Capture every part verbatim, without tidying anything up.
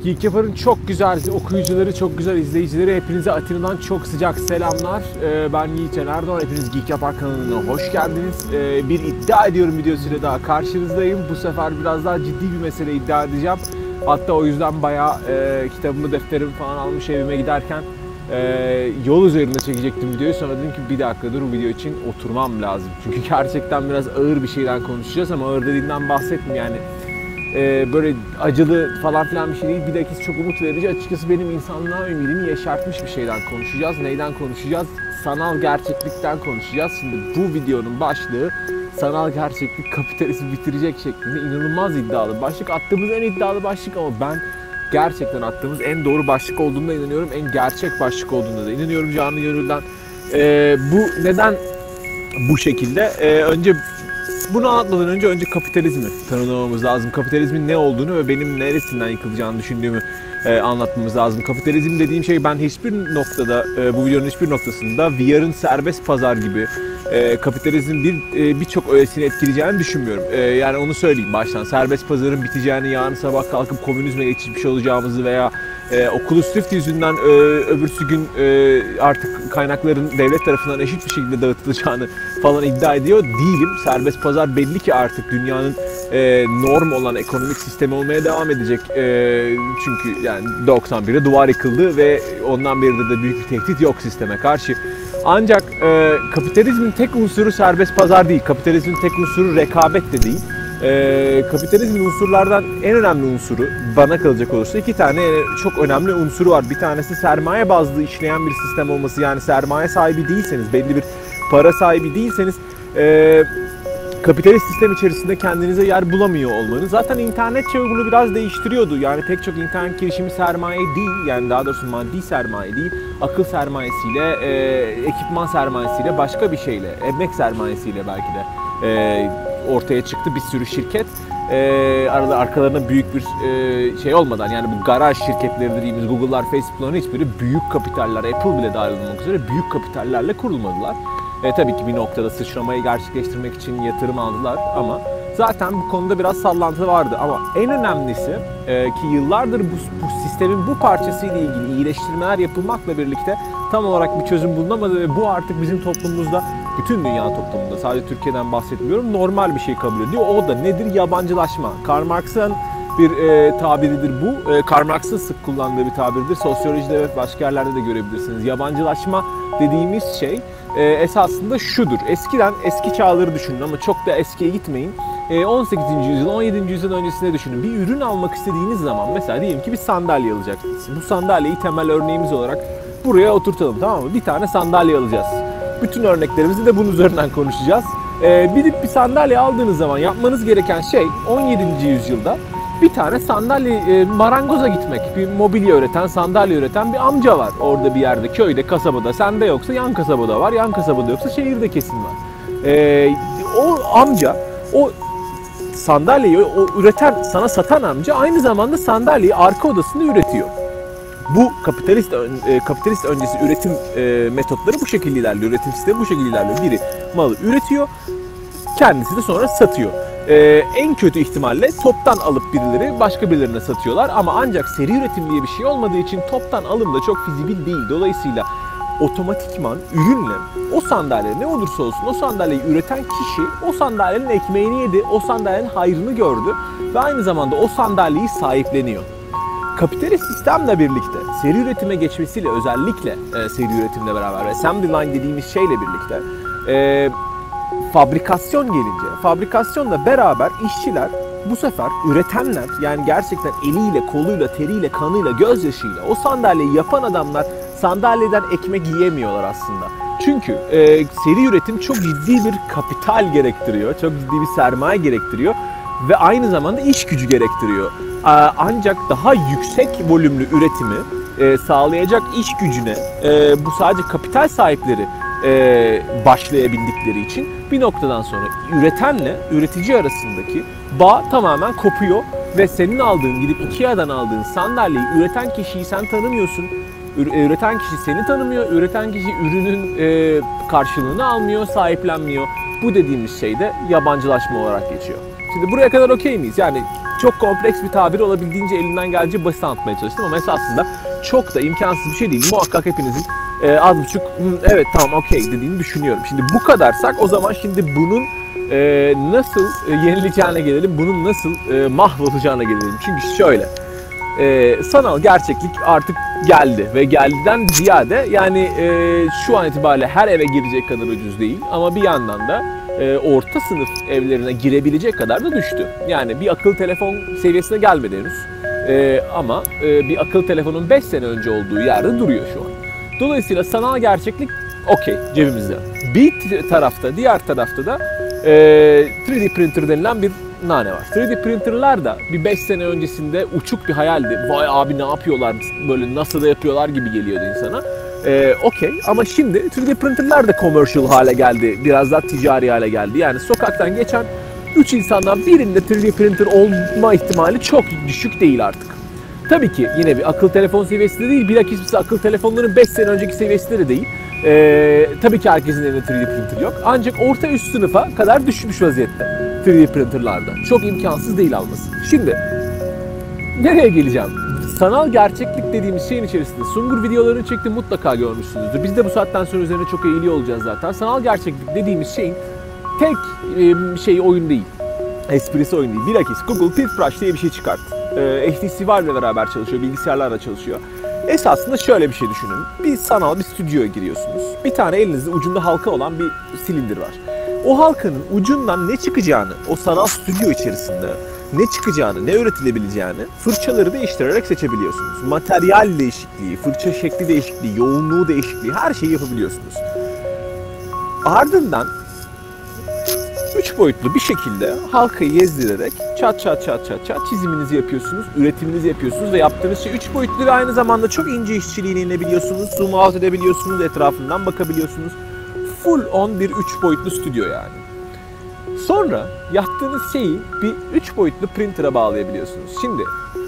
Geek Yapar'ın çok güzel okuyucuları, çok güzel izleyicileri, hepinize Atina'dan çok sıcak selamlar. Ee, ben Yiğit Can Erdoğan, hepiniz Geek Yapar kanalına hoş geldiniz. Ee, bir iddia ediyorum videosuyla daha karşınızdayım. Bu sefer biraz daha ciddi bir mesele iddia edeceğim. Hatta o yüzden bayağı e, kitabımı, defterimi falan almış evime giderken e, yol üzerinde çekecektim videoyu. Sonra dedim ki bir dakika dur, bu video için oturmam lazım. Çünkü gerçekten biraz ağır bir şeyden konuşacağız ama ağır dediğimden bahsetmiyorum yani. Ee, böyle acılı falan filan bir şey değil. Bir de çok umut verici. Açıkçası benim insanlığa ümidimi yeşertmiş bir şeyden konuşacağız. Neyden konuşacağız? Sanal gerçeklikten konuşacağız. Şimdi bu videonun başlığı sanal gerçeklik kapitalizmi bitirecek şeklinde inanılmaz iddialı başlık. Attığımız en iddialı başlık ama ben gerçekten attığımız en doğru başlık olduğuna inanıyorum. En gerçek başlık olduğuna da inanıyorum canı gönülden. Ee, bu neden bu şekilde? Ee, önce Bunu anlatmadan önce önce kapitalizmi tanımlamamız lazım. Kapitalizmin ne olduğunu ve benim neresinden yıkılacağını düşündüğümü e, anlatmamız lazım. Kapitalizm dediğim şey, ben hiçbir noktada, e, bu videonun hiçbir noktasında V R'ın serbest pazar gibi e, kapitalizmin bir e, birçok öğesini etkileyeceğini düşünmüyorum. E, yani onu söyleyeyim baştan. Serbest pazarın biteceğini, yarın sabah kalkıp komünizme geçmiş olacağımızı veya e, Oculus Rift yüzünden e, öbürsü gün e, artık kaynakların devlet tarafından eşit bir şekilde dağıtılacağını falan iddia ediyor değilim. Serbest pazar belli ki artık dünyanın e, norm olan ekonomik sistemi olmaya devam edecek. E, çünkü yani doksan birde duvar yıkıldı ve ondan beri de büyük bir tehdit yok sisteme karşı. Ancak e, kapitalizmin tek unsuru serbest pazar değil. Kapitalizmin tek unsuru rekabet de değil. Ee, kapitalizmin unsurlardan en önemli unsuru, bana kalacak olursa iki tane çok önemli unsuru var. Bir tanesi sermaye bazlı işleyen bir sistem olması. Yani sermaye sahibi değilseniz, belli bir para sahibi değilseniz e, kapitalist sistem içerisinde kendinize yer bulamıyor olmanız. Zaten internet çağı bunu biraz değiştiriyordu. Yani pek çok internet girişimi sermaye değil, yani daha doğrusu maddi sermaye değil, akıl sermayesiyle, e, ekipman sermayesiyle, başka bir şeyle, emek sermayesiyle belki de e, ortaya çıktı bir sürü şirket. Ee, arada arkalarına büyük bir e, şey olmadan, yani bu garaj şirketleri dediğimiz Google'lar, Facebook'ların hiçbiri büyük kapitaller, Apple bile dahil olmak üzere büyük kapitallerle kurulmadılar. E, tabii ki bir noktada sıçramayı gerçekleştirmek için yatırım aldılar ama zaten bu konuda biraz sallantı vardı. Ama en önemlisi e, ki yıllardır bu, bu sistemin bu parçasıyla ilgili iyileştirmeler yapılmakla birlikte tam olarak bir çözüm bulunamadı ve bu artık bizim toplumumuzda, bütün dünya toplumunda, sadece Türkiye'den bahsetmiyorum, normal bir şey kabul ediyor. O da nedir? Yabancılaşma. Karl Marx'ın bir e, tabiridir bu. E, Karl Marx'ın sık kullandığı bir tabirdir. Sosyolojide ve başka yerlerde de görebilirsiniz. Yabancılaşma dediğimiz şey e, esasında şudur. Eskiden eski çağları düşünün ama çok da eskiye gitmeyin. E, on sekizinci yüzyıl, on yedinci yüzyıl öncesinde düşünün. Bir ürün almak istediğiniz zaman, mesela diyelim ki bir sandalye alacaksınız. Bu sandalyeyi temel örneğimiz olarak buraya oturtalım, tamam mı? Bir tane sandalye alacağız. Bütün örneklerimizi de bunun üzerinden konuşacağız. Ee, gidip bir sandalye aldığınız zaman yapmanız gereken şey, on yedinci yüzyılda bir tane sandalye e, marangoza gitmek. Bir mobilya üreten, sandalye üreten bir amca var orada bir yerde, köyde, kasabada. Sende yoksa yan kasabada var, yan kasabada yoksa şehirde kesin var. Ee, o amca, o sandalyeyi o üreten, sana satan amca aynı zamanda sandalyeyi arka odasında üretiyor. Bu kapitalist e, kapitalist öncesi üretim e, metotları bu şekilde ilerliyor. Üretim sistemi bu şekilde ilerliyor. Biri malı üretiyor, kendisi de sonra satıyor. E, en kötü ihtimalle toptan alıp birileri başka birilerine satıyorlar. Ama ancak seri üretim diye bir şey olmadığı için toptan alım da çok fizibil değil. Dolayısıyla otomatikman ürünle o sandalye ne olursa olsun, o sandalyeyi üreten kişi o sandalyenin ekmeğini yedi, o sandalyenin hayrını gördü ve aynı zamanda o sandalyeyi sahipleniyor. Kapitalist sistemle birlikte seri üretime geçmesiyle, özellikle e, seri üretimle beraber ve assembly line dediğimiz şeyle birlikte e, fabrikasyon gelince, fabrikasyonla beraber işçiler bu sefer üretenler, yani gerçekten eliyle, koluyla, teriyle, kanıyla, gözyaşıyla o sandalyeyi yapan adamlar sandalyeden ekmek yiyemiyorlar aslında. Çünkü e, seri üretim çok ciddi bir kapital gerektiriyor, çok ciddi bir sermaye gerektiriyor ve aynı zamanda iş gücü gerektiriyor. Ancak daha yüksek volümlü üretimi e, sağlayacak iş gücüne e, bu sadece kapital sahipleri e, başlayabildikleri için bir noktadan sonra üretenle üretici arasındaki bağ tamamen kopuyor ve senin aldığın, gidip Ikea'dan aldığın sandalyeyi üreten kişiyi sen tanımıyorsun. Üreten kişi seni tanımıyor, üreten kişi ürünün e, karşılığını almıyor, sahiplenmiyor. Bu dediğimiz şey de yabancılaşma olarak geçiyor. Şimdi buraya kadar okey miyiz? Yani çok kompleks bir tabir, olabildiğince elimden geldiğince basit anlatmaya çalıştım ama esasında çok da imkansız bir şey değil. Muhakkak hepinizin e, az buçuk evet tamam okey dediğini düşünüyorum. Şimdi bu kadarsak o zaman şimdi bunun e, nasıl e, yenileceğine gelelim, bunun nasıl e, mahvolacağına gelelim. Çünkü şöyle, e, sanal gerçeklik artık geldi ve geldiden ziyade yani e, şu an itibariyle her eve girecek kadar ucuz değil ama bir yandan da e, orta sınıf evlerine girebilecek kadar da düştü. Yani bir akıllı telefon seviyesine gelmedi henüz e, ama e, bir akıllı telefonun beş sene önce olduğu yerde duruyor şu an. Dolayısıyla sanal gerçeklik okey cebimizde. Bir tarafta, diğer tarafta da e, üç D printer denilen bir nane var. üç D printerlar da bir beş sene öncesinde uçuk bir hayaldi. Vay abi ne yapıyorlar, böyle NASA'da yapıyorlar gibi geliyordu insana. Ee, okey ama şimdi üç D printerlar da commercial hale geldi. Biraz daha ticari hale geldi. Yani sokaktan geçen üç insandan birinde üç D printer olma ihtimali çok düşük değil artık. Tabii ki yine bir akıllı telefon seviyesinde değil. Bilakis akıllı telefonların beş sene önceki seviyesinde de değil. Ee, tabii ki herkesin evinde üç D printer yok. Ancak orta üst sınıfa kadar düşmüş vaziyette üç D printerlarda. Çok imkansız değil alması. Şimdi nereye geleceğim? Sanal gerçeklik dediğimiz şeyin içerisinde Sungur videolarını çekti, mutlaka görmüşsünüzdür. Biz de bu saatten sonra üzerine çok eğiliyor olacağız zaten. Sanal gerçeklik dediğimiz şeyin tek e, şey oyun değil. Esprisi oyun değil. Bilakis Google Toothbrush diye bir şey çıkarttı. E, H T C Vive ile beraber çalışıyor, bilgisayarlarla çalışıyor. Esasında şöyle bir şey düşünün. Bir sanal bir stüdyoya giriyorsunuz. Bir tane elinizde ucunda halka olan bir silindir var. O halkanın ucundan ne çıkacağını, o sanal stüdyo içerisinde ne çıkacağını, ne üretilebileceğini fırçaları değiştirerek seçebiliyorsunuz. Materyal değişikliği, fırça şekli değişikliği, yoğunluğu değişikliği, her şeyi yapabiliyorsunuz. Ardından üç boyutlu bir şekilde halkayı gezdirerek çat çat çat çat çat çiziminizi yapıyorsunuz, üretiminizi yapıyorsunuz ve yaptığınız şey üç boyutlu ve aynı zamanda çok ince işçiliğini inebiliyorsunuz, zoom out edebiliyorsunuz, etrafından bakabiliyorsunuz. Full on bir üç boyutlu stüdyo yani. Sonra yaptığınız şeyi bir üç boyutlu printer'a bağlayabiliyorsunuz. Şimdi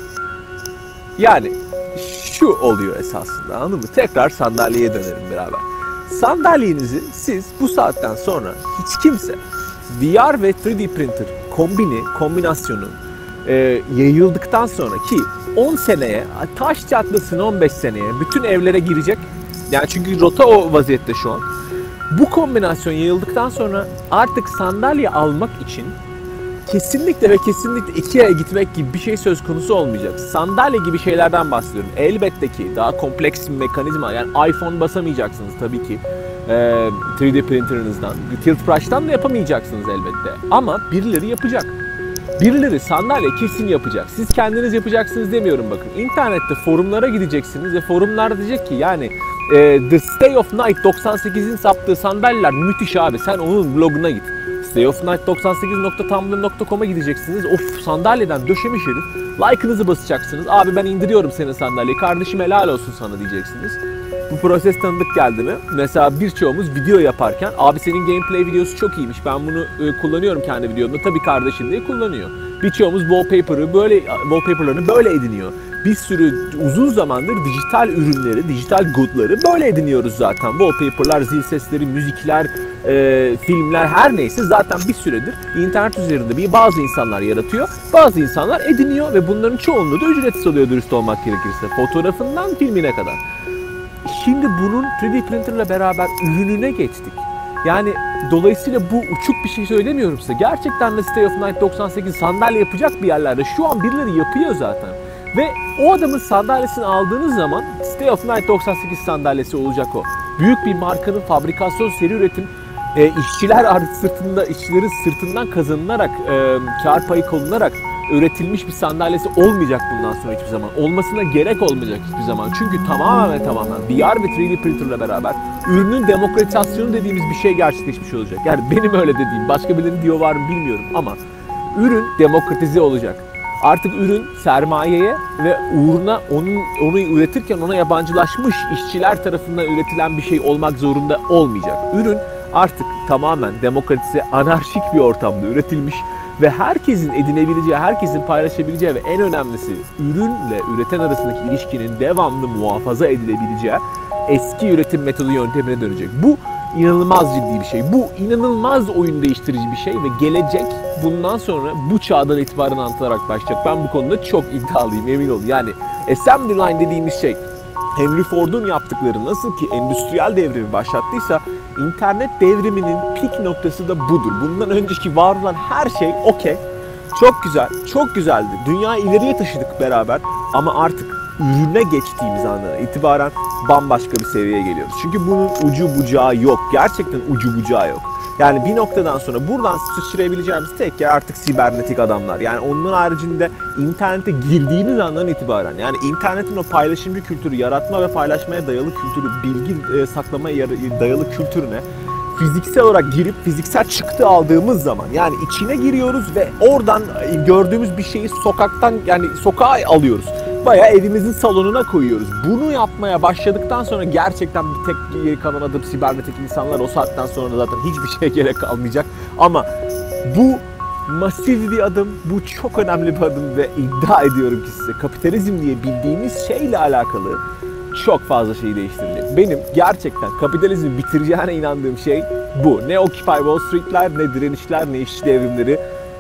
yani şu oluyor esasında, anladın mı? Tekrar sandalyeye dönelim beraber. Sandalyenizi siz bu saatten sonra hiç kimse V R ve üç D printer kombini, kombinasyonu e, yayıldıktan sonra ki on seneye, taş çatlasın on beş seneye bütün evlere girecek. Yani çünkü rota o vaziyette şu an. Bu kombinasyon yayıldıktan sonra artık sandalye almak için kesinlikle ve kesinlikle Ikea'ya gitmek gibi bir şey söz konusu olmayacak. Sandalye gibi şeylerden bahsediyorum. Elbette ki daha kompleks bir mekanizma. Yani iPhone basamayacaksınız tabii ki e, üç D printerınızdan. Toothbrush'tan da yapamayacaksınız elbette. Ama birileri yapacak. Birileri sandalye kesin yapacak. Siz kendiniz yapacaksınız demiyorum bakın. İnternette forumlara gideceksiniz ve forumlar diyecek ki yani e, The Stay of Night doksan sekizin saptığı sandalyeler müthiş abi. Sen onun bloguna git. stay of night doksan sekiz nokta tumblr nokta com'a gideceksiniz. Of sandalyeden döşemiş herif. Like'ınızı basacaksınız. Abi ben indiriyorum senin sandalyeyi. Kardeşim helal olsun sana diyeceksiniz. Bu proses tanıdık geldi mi? Mesela birçoğumuz video yaparken abi senin gameplay videosu çok iyiymiş. Ben bunu e, kullanıyorum kendi videomda. Tabii kardeşim diye kullanıyor. Birçoğumuz wallpaper'ı böyle wallpaper'larını böyle ediniyor. Bir sürü uzun zamandır dijital ürünleri, dijital good'ları böyle ediniyoruz zaten. Wallpaper'lar, zil sesleri, müzikler, e, filmler her neyse zaten bir süredir internet üzerinde bir bazı insanlar yaratıyor. Bazı insanlar ediniyor ve bunların çoğunluğu da ücretsiz oluyor dürüst olmak gerekirse. Fotoğrafından filmine kadar. Şimdi bunun üç D printer'la beraber ürününe geçtik. Yani dolayısıyla bu uçuk bir şey söylemiyorum size. Gerçekten de Stay of Night doksan sekiz sandalye yapacak bir yerlerde şu an birileri yapıyor zaten. Ve o adamın sandalyesini aldığınız zaman Stay of Night doksan sekiz sandalyesi olacak o. Büyük bir markanın fabrikasyon, seri üretim, e, işçiler artık sırtında, işçilerin sırtından kazanılarak, e, kar payı konularak üretilmiş bir sandalyesi olmayacak bundan sonra hiçbir zaman. Olmasına gerek olmayacak hiçbir zaman. Çünkü tamamen ve tamamen V R ve üç D printer'la beraber ürünün demokratizasyonu dediğimiz bir şey gerçekleşmiş olacak. Yani benim öyle dediğim, başka birileri diyor var mı bilmiyorum ama ürün demokratize olacak. Artık ürün sermayeye ve uğruna onun, onu üretirken ona yabancılaşmış işçiler tarafından üretilen bir şey olmak zorunda olmayacak. Ürün artık tamamen demokratize, anarşik bir ortamda üretilmiş ve herkesin edinebileceği, herkesin paylaşabileceği ve en önemlisi ürünle üreten arasındaki ilişkinin devamlı muhafaza edilebileceği eski üretim metodu yöntemine dönecek. Bu inanılmaz ciddi bir şey. Bu inanılmaz oyun değiştirici bir şey ve gelecek bundan sonra bu çağdan itibaren anlatarak başlayacak. Ben bu konuda çok iddialıyım, emin olun. Yani assembly line dediğimiz şey, Henry Ford'un yaptıkları nasıl ki endüstriyel devrimi başlattıysa, internet devriminin pik noktası da budur. Bundan önceki var olan her şey okey, çok güzel, çok güzeldi. Dünyayı ileriye taşıdık beraber ama artık ürüne geçtiğimiz andan itibaren bambaşka bir seviyeye geliyoruz. Çünkü bunun ucu bucağı yok. Gerçekten ucu bucağı yok. Yani bir noktadan sonra buradan sıçrayabileceğimiz tek yer artık sibernetik adamlar. Yani onun haricinde internete girdiğiniz andan itibaren, yani internetin o paylaşımcı kültürü, yaratma ve paylaşmaya dayalı kültürü, bilgi e, saklamaya dayalı kültürüne fiziksel olarak girip fiziksel çıktı aldığımız zaman, yani içine giriyoruz ve oradan gördüğümüz bir şeyi sokaktan, yani sokağa alıyoruz. Bayağı evimizin salonuna koyuyoruz. Bunu yapmaya başladıktan sonra gerçekten bir tek geri kalan adım sibernetik insanlar. O saatten sonra zaten hiçbir şeye gerek kalmayacak. Ama bu masif bir adım, bu çok önemli bir adım ve iddia ediyorum ki size kapitalizm diye bildiğimiz şeyle alakalı çok fazla şeyi değiştirecek. Benim gerçekten kapitalizmi bitireceğine inandığım şey bu. Ne Occupy Wall Street'ler, ne direnişler, ne işçi devrimleri.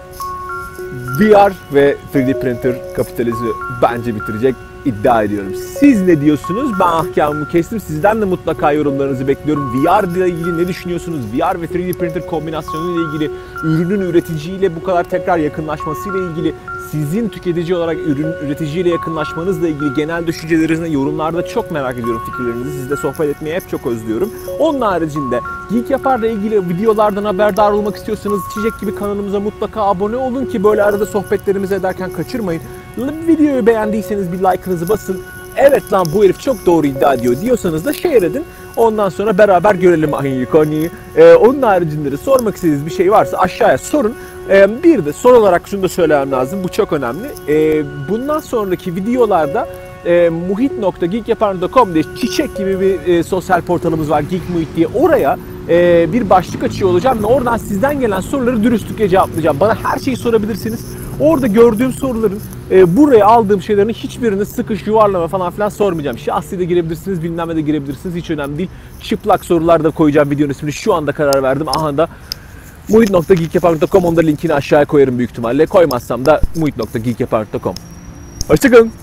V R ve üç D printer kapitalizmi bence bitirecek, iddia ediyorum. Siz ne diyorsunuz? Ben ahkamımı kestim. Sizden de mutlaka yorumlarınızı bekliyorum. V R ile ilgili ne düşünüyorsunuz? V R ve üç D printer kombinasyonu ile ilgili, ürünün üreticiyle bu kadar tekrar yakınlaşmasıyla ilgili, sizin tüketici olarak ürün üreticiyle yakınlaşmanızla ilgili genel düşüncelerinizi yorumlarda çok merak ediyorum, fikirlerinizi. Sizle sohbet etmeyi hep çok özlüyorum. Onun haricinde Geek Yapar'la ilgili videolardan haberdar olmak istiyorsanız Çiçek gibi kanalımıza mutlaka abone olun ki böyle arada sohbetlerimizi ederken kaçırmayın. Videoyu beğendiyseniz bir like'ınızı basın. Evet lan bu herif çok doğru iddia ediyor diyorsanız da share edin. Ondan sonra beraber görelim aynı konuyu. Ee, onun haricinde de sormak istediğiniz bir şey varsa aşağıya sorun. Ee, bir de son olarak şunu da söylemem lazım. Bu çok önemli. Ee, bundan sonraki videolarda e, muhit nokta geekyapar nokta com diye Çiçek gibi bir e, sosyal portalımız var. Geek Muhit diye. Oraya e, bir başlık açıyor olacağım ve oradan sizden gelen soruları dürüstlükle cevaplayacağım. Bana her şeyi sorabilirsiniz. Orada gördüğüm soruların, e, buraya aldığım şeylerin hiçbirini sıkış, yuvarlama falan filan sormayacağım. Şahsi de girebilirsiniz, bilmem ne de girebilirsiniz. Hiç önemli değil. Çıplak sorular da koyacağım videonun ismini. Şu anda karar verdim. Aha da muhit nokta geekyapar nokta com, onda linkini aşağıya koyarım büyük ihtimalle. Koymazsam da muhit nokta geekyapar nokta com. Hoşçakalın.